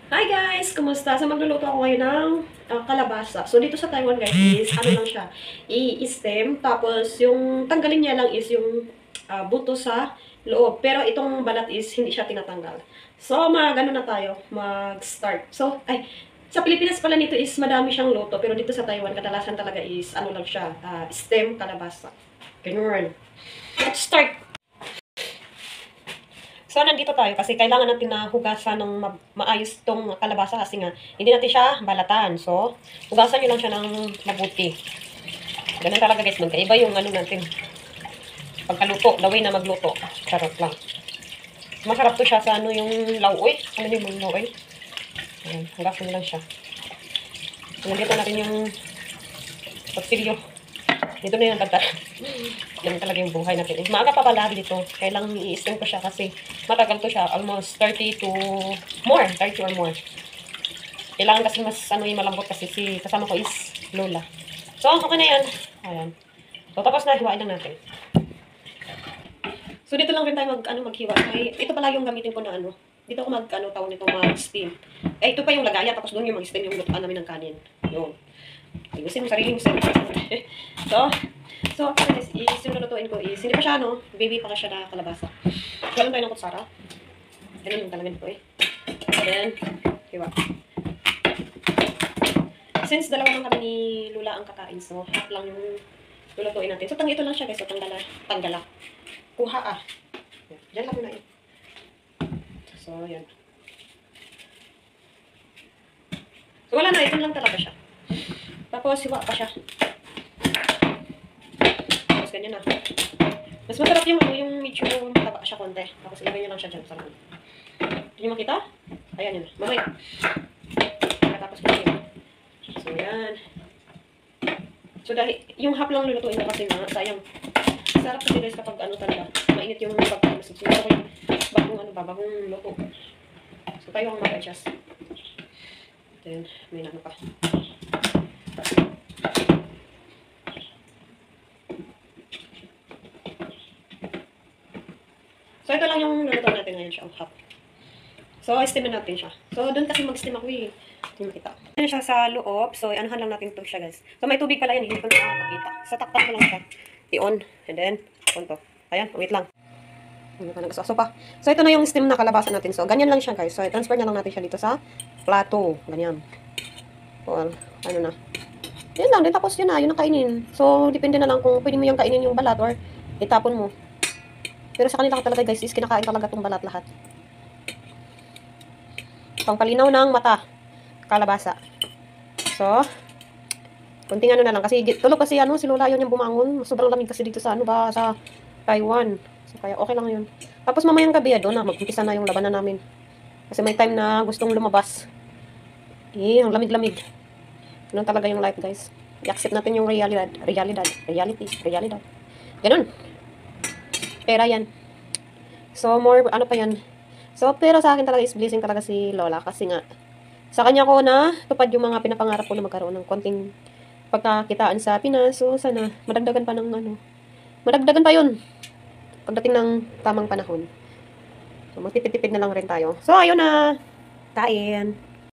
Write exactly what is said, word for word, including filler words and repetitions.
Hi guys! Kumusta? So magluluto ako ngayon ng ah, kalabasa. So dito sa Taiwan guys is ano lang siya, i-stem. Tapos yung tanggalin niya lang is yung ah, buto sa loob. Pero itong balat is hindi siya tinatanggal. So mag ano na tayo, mag-start. So ay, sa Pilipinas pala nito is madami siyang luto. Pero dito sa Taiwan kadalasan talaga is ano lang siya, ah, stem kalabasa. Ganun. Let's start! So, nandito tayo kasi kailangan natin na hugasan ng ma maayos tong kalabasa kasi nga, hindi natin siya balatan. So, hugasan nyo lang siya ng mabuti. Ganun talaga guys, magkaiba yung ano natin. Pagkaluto, the way na magluto. Charot lang. Masarap to siya sa ano yung lauoy. Ano yung lauoy? Ayan, hugasan nyo lang siya. So, nandito natin yung pagsilyo. Dito na yung dagdag. Yan talaga yung buhay natin. Eh, maaga pa pala dito. Kailangan i-stem ko siya kasi matagal to siya. Almost thirty to more. thirty or more. Kailangan kasi mas ano yung malambot kasi si kasama ko is Lola. So, okay na yan. Ayan. So, tapos na. Hiwain lang natin. So, dito lang rin tayo mag, ano, maghiwa. Ay, ito pala yung gamitin ko na ano. Dito ako mag, ano, tawag nito, mag-steam. Eh, ito pa yung lagayan. Tapos doon yung mag-steam yung lutuan namin ng kanin. Yun. Ayusin mo sarili mo sa So, so, actually, is, is yung lulutuin ko is, hindi pa siya, no? Baby pa ka siya na kalabasa. Galang tayo ng kutsara. Ganun yung talaga nito eh. Then, hiwa. Since dalawa lang kami ni Lula ang kakain, so, half lang yung lulutuin natin. So, tang ito lang siya, guys. So, tanggala. Tanggala. Kuha ah. Diyan lang muna eh. So, yan. So, wala na. Ito lang talaga siya. Tapos, hiwa pa siya. Tapos, ganyan na. Mas masarap yung, ano, yung medyo mataba siya konti. Tapos, ilagay nyo lang siya dyan sa laman. Hindi nyo makita? Ayan yun. Mamaya. Tapos, ganyan. So, yan. So, dahil, yung hap lang lulutuin ko kasi na, sayang. Sarap kasi guys kapag ano talaga, mainit yung pagkain. So, gusto ko yung bagong ano ba, bagong luto. So, tayo ang mag-adjust. Then, may ano pa. So, ito lang yung luluto natin ngayon siya, ang hap. So, steamin natin siya. So, doon kasi mag-steam ako eh. Hindi makita. Ano siya sa loob. So, anuhan lang natin ito siya guys. So, may tubig pala yan. Hindi ko nakakakita. Sa taktak mo lang siya. I-on. And then, on to. Ayan, wait lang. Hindi pa nagsaso pa. So, ito na yung steam na kalabasa natin. So, ganyan lang siya guys. So, i-transfer na lang natin siya dito sa plato. Ganyan. Well, ano na. Yan lang. Then, tapos yun na. Yun ang kainin. So, depende na lang kung pwede mo yung kainin yung balat or itapon mo. Pero sa kanila talaga guys is kinakain talaga itong balat lahat. Pangpalinaw ng mata. Kalabasa. So, kunting ano na lang. Kasi tulog kasi ano, si Lola yun yung bumangon. Sobrang lamig kasi dito sa ano ba, sa Taiwan. So, kaya okay lang yun. Tapos mamayang gabi ya doon na, mag-umpisa na yung labanan namin. Kasi may time na gustong lumabas. Eh, ang lamig-lamig. Ganun talaga yung life guys. I-accept natin yung realidad. Realidad. Reality. Realidad. Ganun. Pera yan. So, more, ano pa yan. So, pero sa akin talaga is blessing talaga si Lola. Kasi nga, sa kanya ko na tupad yung mga pinapangarap ko na magkaroon ng konting pagkakitaan sa Pinas. So, sana madagdagan pa ng ano. Madagdagan pa yun. Pagdating ng tamang panahon. So, magtipid-tipid na lang rin tayo. So, ayun na. Kain.